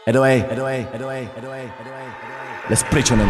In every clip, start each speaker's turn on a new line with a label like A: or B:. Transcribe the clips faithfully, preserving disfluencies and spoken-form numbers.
A: eight oh eight, eight oh eight, eight oh eight, eight oh eight, eight oh eight. Let's preach on them.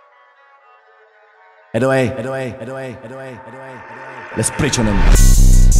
A: eight oh eight, eight oh eight, eight oh eight, eight oh eight, eight oh eight. Let's preach on them.